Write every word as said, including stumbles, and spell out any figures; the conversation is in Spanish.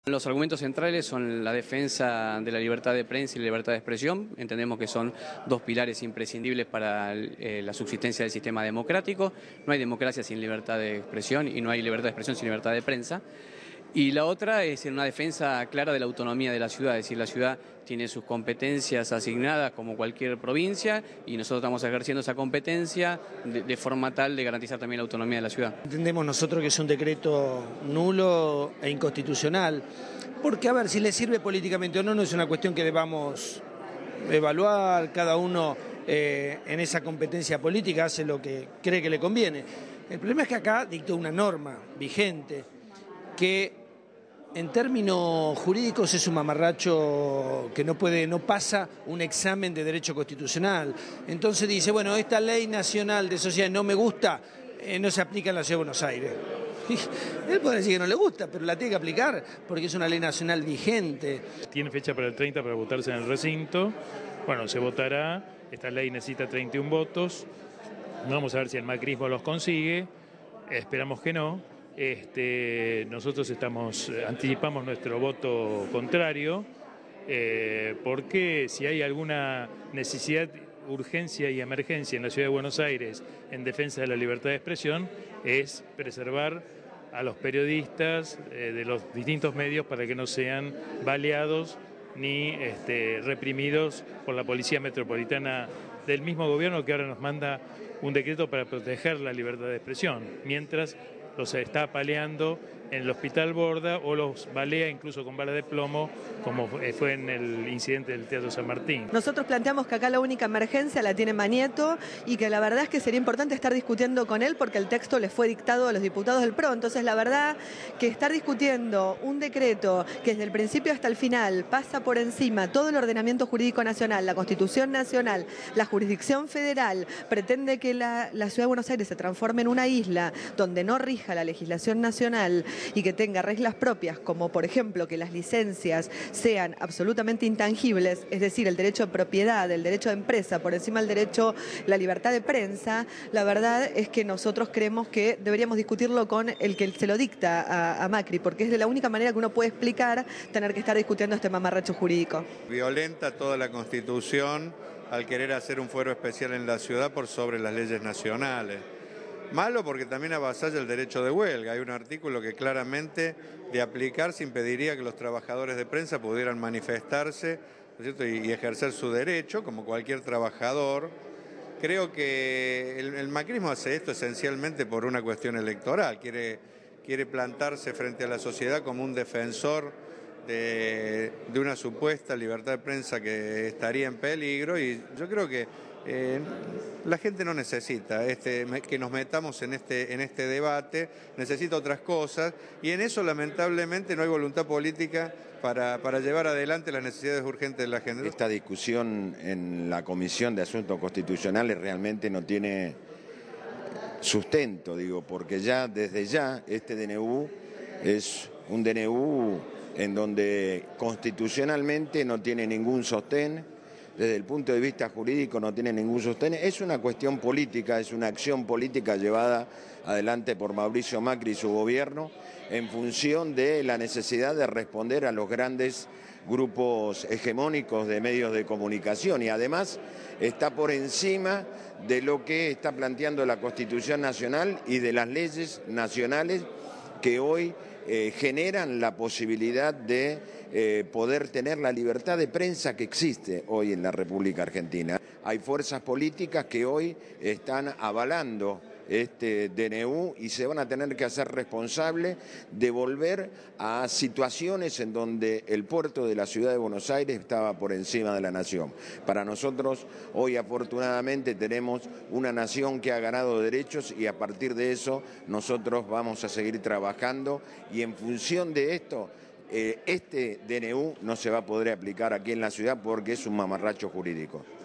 Los argumentos centrales son la defensa de la libertad de prensa y la libertad de expresión. Entendemos que son dos pilares imprescindibles para eh, la subsistencia del sistema democrático. No hay democracia sin libertad de expresión y no hay libertad de expresión sin libertad de prensa. Y la otra es una defensa clara de la autonomía de la ciudad, es decir, la ciudad tiene sus competencias asignadas como cualquier provincia y nosotros estamos ejerciendo esa competencia de, de forma tal de garantizar también la autonomía de la ciudad. Entendemos nosotros que es un decreto nulo e inconstitucional, porque a ver, si le sirve políticamente o no, no es una cuestión que debamos evaluar, cada uno eh, en esa competencia política hace lo que cree que le conviene. El problema es que acá dictó una norma vigente que en términos jurídicos es un mamarracho que no puede, no pasa un examen de derecho constitucional. Entonces dice, bueno, esta ley nacional de sociedad no me gusta, eh, no se aplica en la Ciudad de Buenos Aires. Y él puede decir que no le gusta, pero la tiene que aplicar porque es una ley nacional vigente. Tiene fecha para el treinta para votarse en el recinto. Bueno, se votará. Esta ley necesita treinta y uno votos. Vamos a ver si el macrismo los consigue. Esperamos que no. Este, nosotros estamos, anticipamos nuestro voto contrario, eh, porque si hay alguna necesidad, urgencia y emergencia en la Ciudad de Buenos Aires en defensa de la libertad de expresión, es preservar a los periodistas eh, de los distintos medios para que no sean baleados ni este, reprimidos por la Policía Metropolitana del mismo gobierno, que ahora nos manda un decreto para proteger la libertad de expresión, mientras los está apaleando en el Hospital Borda o los balea incluso con balas de plomo, como fue en el incidente del Teatro San Martín. Nosotros planteamos que acá la única emergencia la tiene Manieto y que la verdad es que sería importante estar discutiendo con él porque el texto le fue dictado a los diputados del P R O. Entonces la verdad que estar discutiendo un decreto que desde el principio hasta el final pasa por encima todo el ordenamiento jurídico nacional, la Constitución Nacional, la jurisdicción federal, pretende que la, la Ciudad de Buenos Aires se transforme en una isla donde no rija la legislación nacional y que tenga reglas propias, como por ejemplo que las licencias sean absolutamente intangibles, es decir, el derecho de propiedad, el derecho de empresa, por encima del derecho, la libertad de prensa, la verdad es que nosotros creemos que deberíamos discutirlo con el que se lo dicta a, a Macri, porque es de la única manera que uno puede explicar tener que estar discutiendo este mamarracho jurídico. Violenta toda la Constitución al querer hacer un fuero especial en la ciudad por sobre las leyes nacionales. Malo porque también avasalla el derecho de huelga. Hay un artículo que claramente de aplicarse impediría que los trabajadores de prensa pudieran manifestarse, ¿no es cierto? y, y ejercer su derecho como cualquier trabajador. Creo que el, el macrismo hace esto esencialmente por una cuestión electoral. Quiere, quiere plantarse frente a la sociedad como un defensor de, de una supuesta libertad de prensa que estaría en peligro, y yo creo que Eh, la gente no necesita este, que nos metamos en este, en este debate, necesita otras cosas, y en eso lamentablemente no hay voluntad política para, para llevar adelante las necesidades urgentes de la gente. Esta discusión en la Comisión de Asuntos Constitucionales realmente no tiene sustento, digo, porque ya desde ya este D N U es un D N U en donde constitucionalmente no tiene ningún sostén. Desde el punto de vista jurídico no tiene ningún sostén, es una cuestión política, es una acción política llevada adelante por Mauricio Macri y su gobierno en función de la necesidad de responder a los grandes grupos hegemónicos de medios de comunicación, y además está por encima de lo que está planteando la Constitución Nacional y de las leyes nacionales que hoy eh, generan la posibilidad de eh, poder tener la libertad de prensa que existe hoy en la República Argentina. Hay fuerzas políticas que hoy están avalando este D N U y se van a tener que hacer responsables de volver a situaciones en donde el puerto de la Ciudad de Buenos Aires estaba por encima de la nación. Para nosotros hoy afortunadamente tenemos una nación que ha ganado derechos, y a partir de eso nosotros vamos a seguir trabajando, y en función de esto eh, este D N U no se va a poder aplicar aquí en la ciudad porque es un mamarracho jurídico.